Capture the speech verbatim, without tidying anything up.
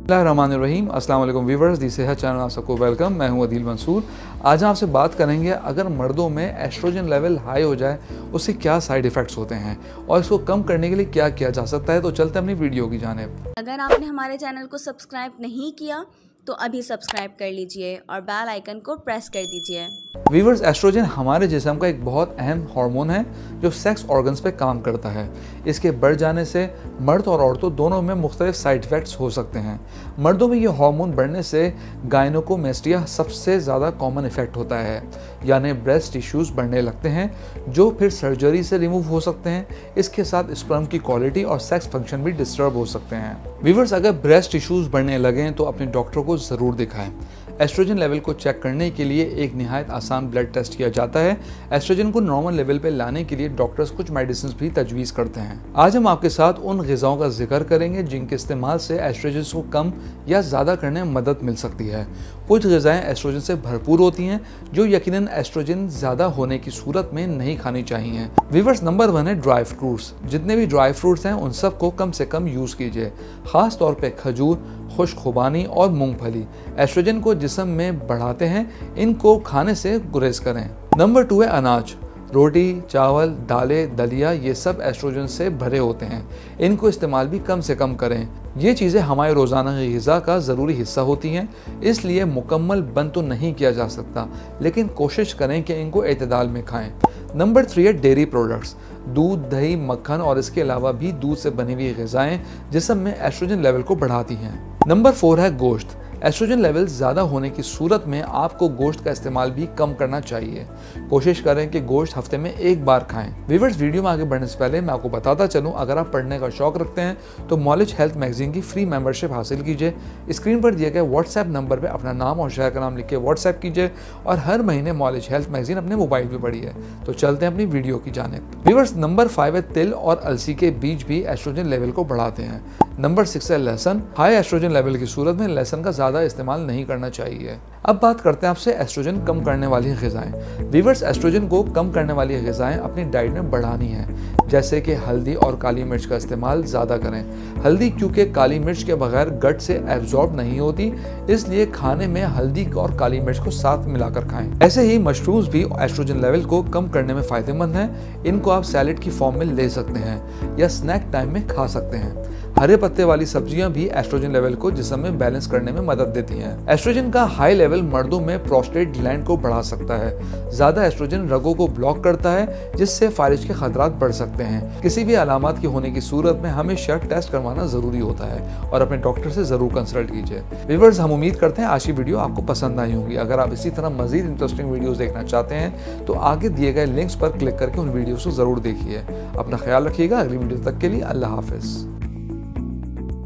बिस्मिल्लाहिर्रहमानिर्रहीम। अस्सलाम वालेकुम व्यूअर्स, दी सेहत चैनल आप सबको वेलकम। मैं हूं अदील मंसूर। आज हम आपसे बात करेंगे अगर मर्दों में एस्ट्रोजन लेवल हाई हो जाए उससे क्या साइड इफ़ेक्ट्स होते हैं और इसको कम करने के लिए क्या किया जा सकता है। तो चलते हैं अपनी वीडियो की जानिब। अगर आपने हमारे चैनल को सब्सक्राइब नहीं किया तो अभी सब्सक्राइब कर लीजिए और बेल आइकन को प्रेस कर दीजिए। वीवर्स, एस्ट्रोजन हमारे जिस्म का एक बहुत अहम हार्मोन है जो सेक्स ऑर्गन्स पे काम करता है। इसके बढ़ जाने से मर्द और औरतों दोनों में मुख्तलिफ साइड इफ़ेक्ट्स हो सकते हैं। मर्दों में ये हार्मोन बढ़ने से गायनोकोमेस्टिया सबसे ज़्यादा कॉमन इफेक्ट होता है, यानी ब्रेस्ट टिश्यूज़ बढ़ने लगते हैं जो फिर सर्जरी से रिमूव हो सकते हैं। इसके साथ स्पर्म की क्वालिटी और सेक्स फंक्शन भी डिस्टर्ब हो सकते हैं। वीवर्स, अगर ब्रेस्ट टिश्यूज़ बढ़ने लगें तो अपने डॉक्टर को ज़रूर दिखाएं। एस्ट्रोजन लेवल को चेक करने के लिए एक निहायत आसान ब्लड टेस्ट किया जाता है। एस्ट्रोजन को नॉर्मल लेवल पे लाने के लिए डॉक्टर्स कुछ मेडिसिन भी तजवीज़ करते हैं। आज हम आपके साथ उन ग़िज़ाओं का जिक्र करेंगे जिनके इस्तेमाल से एस्ट्रोजन को कम या ज़्यादा करने में मदद मिल सकती है। कुछ ग़िज़ाएँ एस्ट्रोजन से भरपूर होती हैं जो यकीनन एस्ट्रोजन ज़्यादा होने की सूरत में नहीं खानी चाहिए। वीवर्स, नंबर वन है ड्राई फ्रूट्स। जितने भी ड्राई फ्रूट्स हैं उन सबको कम से कम यूज़ कीजिए, ख़ास तौर पे खजूर, खुश्क खुबानी और मूंगफली एस्ट्रोजन को जिस्म में बढ़ाते हैं। इनको खाने से गुरेज करें। नंबर टू है अनाज। रोटी, चावल, दालें, दलिया ये सब एस्ट्रोजन से भरे होते हैं। इनको इस्तेमाल भी कम से कम करें। ये चीज़ें हमारे रोज़ाना की ग़िज़ा का ज़रूरी हिस्सा होती हैं, इसलिए मुकम्मल बंद तो नहीं किया जा सकता, लेकिन कोशिश करें कि इनको एतदाल में खाएं। नंबर थ्री है डेयरी प्रोडक्ट्स। दूध, दही, मक्खन और इसके अलावा भी दूध से बनी हुई ग़िज़ाएँ जिस्म में एस्ट्रोजन लेवल को बढ़ाती हैं। नंबर फोर है गोश्त। एस्ट्रोजन लेवल ज़्यादा होने की सूरत में आपको गोश्त का इस्तेमाल भी कम करना चाहिए। कोशिश करें कि गोश्त हफ्ते में एक बार खाएं। व्यूअर्स, वीडियो में आगे बढ़ने से पहले मैं आपको बताता चलूं, अगर आप पढ़ने का शौक रखते हैं तो नॉलेज हेल्थ मैगजीन की फ्री मेंबरशिप हासिल कीजिए। स्क्रीन पर दिए गए व्हाट्सएप नंबर पर अपना नाम और शहर का नाम लिख के व्हाट्सएप कीजिए और हर महीने नॉलेज हेल्थ मैगजीन अपने मोबाइल पर पढ़िए। तो चलते हैं अपनी वीडियो की जानिब। व्यूअर्स, नंबर फाइव है तिल और अलसी के बीज भी एस्ट्रोजन लेवल को बढ़ाते हैं। नंबर सिक्स है लहसुन। हाई एस्ट्रोजन लेवल की सूरत में लहसुन का ज़्यादा इस्तेमाल नहीं करना चाहिए। अब बात करते हैं आपसे एस्ट्रोजन कम करने वाली ग़िज़ाएँ। वीवर्स, एस्ट्रोजन को कम करने वाली ग़िज़ाएँ अपनी डाइट में बढ़ानी है, जैसे कि हल्दी और काली मिर्च का इस्तेमाल ज़्यादा करें। हल्दी क्योंकि काली मिर्च के बगैर गट से एब्जॉर्ब नहीं होती, इसलिए खाने में हल्दी और काली मिर्च को साथ मिलाकर खाएं। ऐसे ही मशरूम्स भी एस्ट्रोजन लेवल को कम करने में फ़ायदेमंद हैं। इनको आप सैलेड की फॉर्म में ले सकते हैं या स्नैक टाइम में खा सकते हैं। हरे पत्ते वाली सब्जियां भी एस्ट्रोजन लेवल को जिस्म में बैलेंस करने में मदद देती हैं। एस्ट्रोजन का हाई लेवल मर्दों में प्रोस्टेट ग्लैंड को बढ़ा सकता है। ज़्यादा एस्ट्रोजन रगों को ब्लॉक करता है जिससे फारिज के खतरात बढ़ सकते हैं। किसी भी अलामत की होने की सूरत में हमेशा टेस्ट करवाना ज़रूरी होता है और अपने डॉक्टर से ज़रूर कंसल्ट कीजिए। व्यूअर्स, हम उम्मीद करते हैं आज की वीडियो आपको पसंद आई होगी। अगर आप इसी तरह मजीद इंटरेस्टिंग वीडियोज़ देखना चाहते हैं तो आगे दिए गए लिंक्स पर क्लिक करके उन वीडियोज़ को ज़रूर देखिए। अपना ख्याल रखिएगा। अगली वीडियो तक के लिए अल्लाह हाफिज़।